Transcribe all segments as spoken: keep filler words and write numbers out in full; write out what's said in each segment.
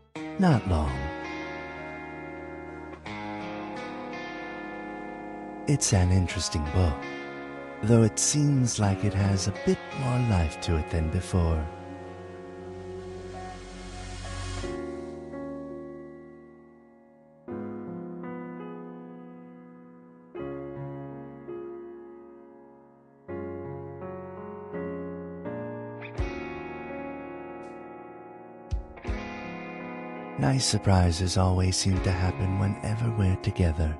Not long. It's an interesting book, though it seems like it has a bit more life to it than before. Nice surprises always seem to happen whenever we're together.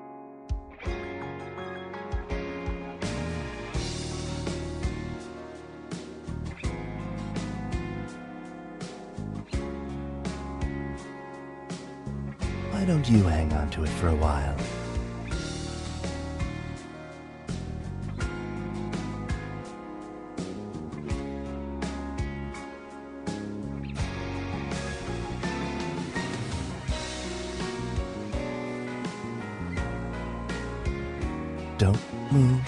Why don't you hang on to it for a while? Don't move.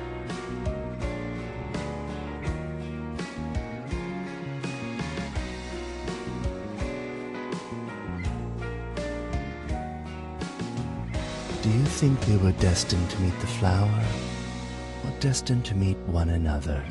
Do you think we were destined to meet the flower, or destined to meet one another?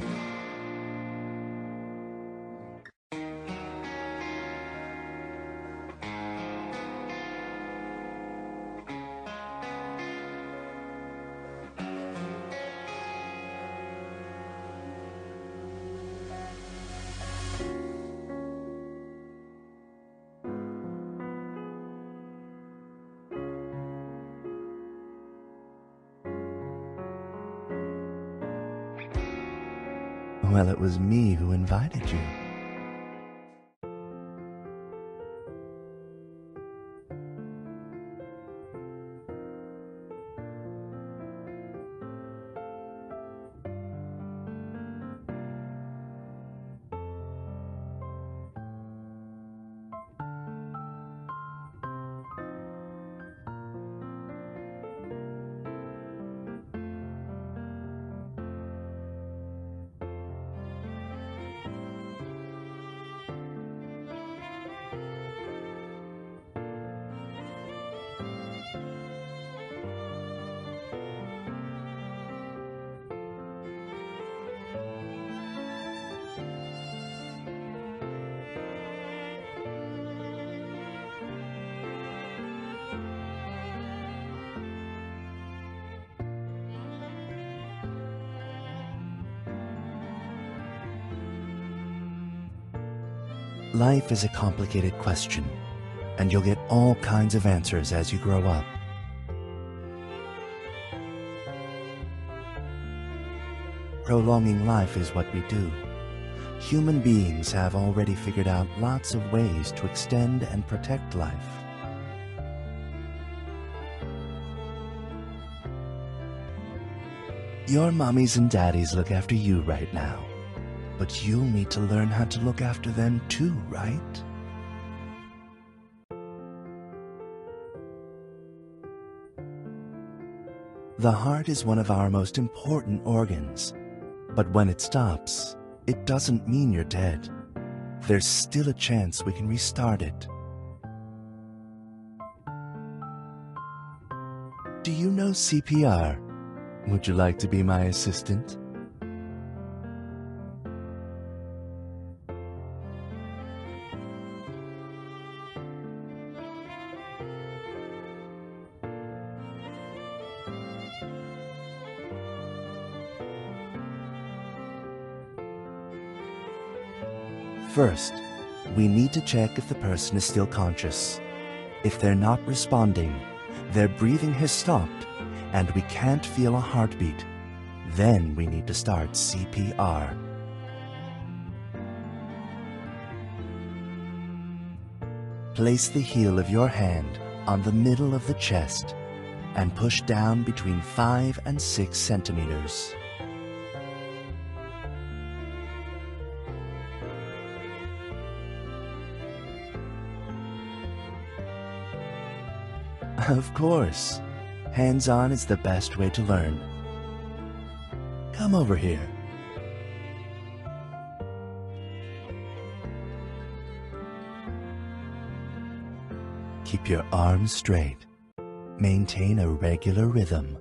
Well, it was me who invited you. Life is a complicated question, and you'll get all kinds of answers as you grow up. Prolonging life is what we do. Human beings have already figured out lots of ways to extend and protect life. Your mommies and daddies look after you right now. But you'll need to learn how to look after them too, right? The heart is one of our most important organs, but when it stops, it doesn't mean you're dead. There's still a chance we can restart it. Do you know C P R? Would you like to be my assistant? First, we need to check if the person is still conscious. If they're not responding, their breathing has stopped, and we can't feel a heartbeat, then we need to start C P R. Place the heel of your hand on the middle of the chest and push down between five and six centimeters. Of course. Hands-on is the best way to learn. Come over here. Keep your arms straight. Maintain a regular rhythm.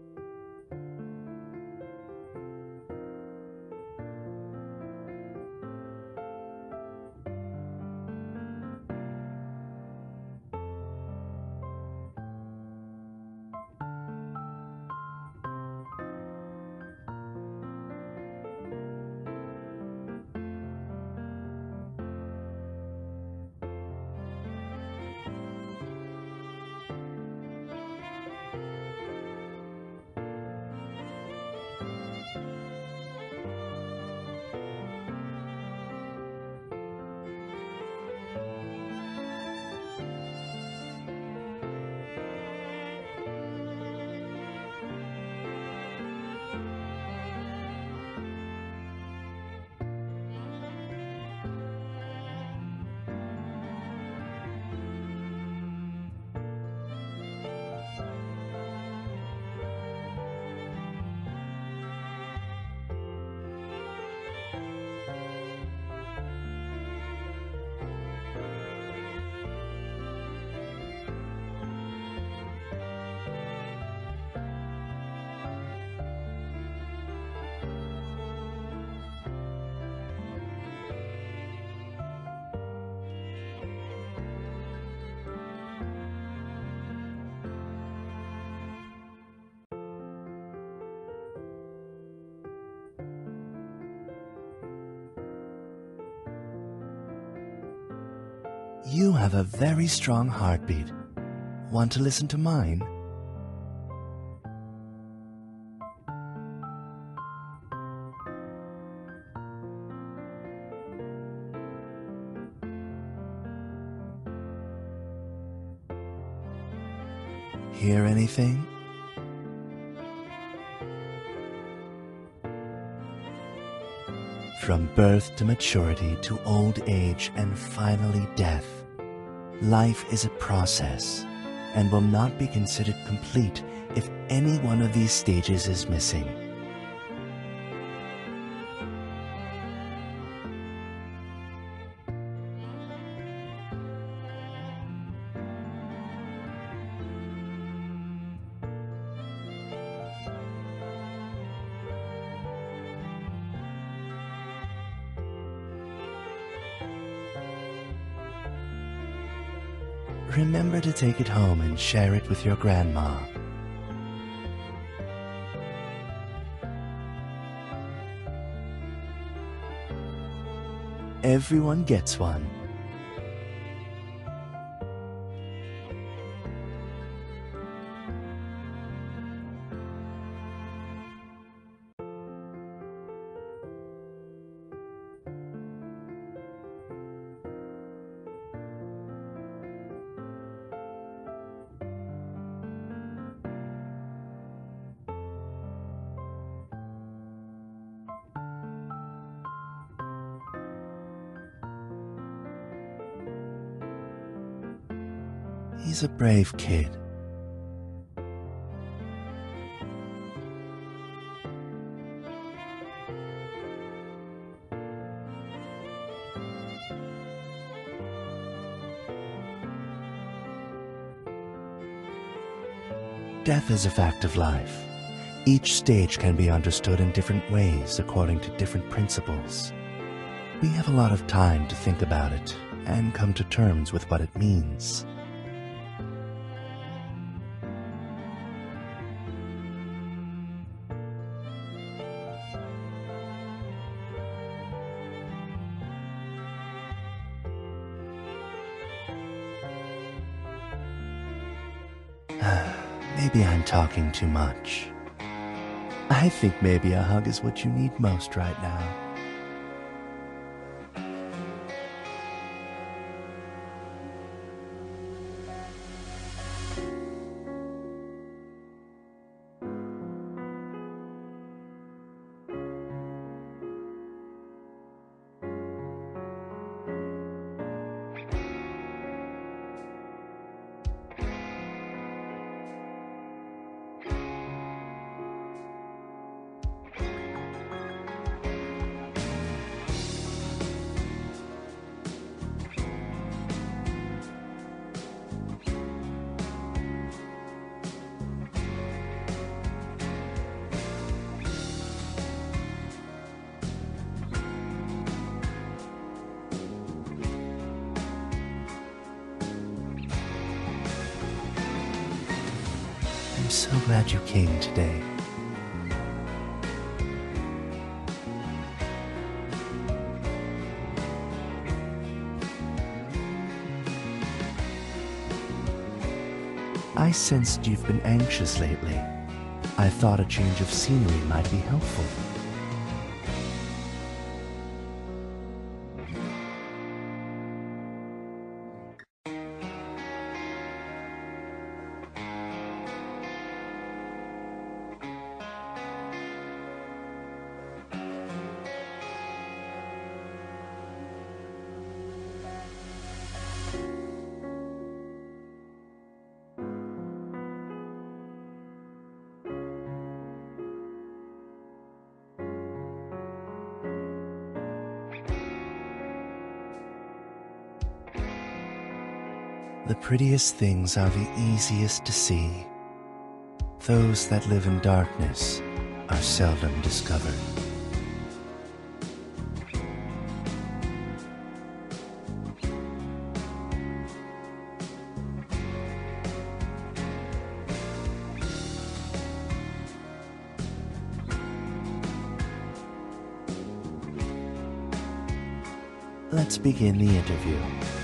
You have a very strong heartbeat. Want to listen to mine? Hear anything? From birth to maturity to old age and finally death, life is a process and will not be considered complete if any one of these stages is missing. Remember to take it home and share it with your grandma. Everyone gets one. He's a brave kid. Death is a fact of life. Each stage can be understood in different ways according to different principles. We have a lot of time to think about it and come to terms with what it means. Maybe I'm talking too much. I think maybe a hug is what you need most right now. I'm so glad you came today. I sensed you've been anxious lately. I thought a change of scenery might be helpful. The prettiest things are the easiest to see. Those that live in darkness are seldom discovered. Let's begin the interview.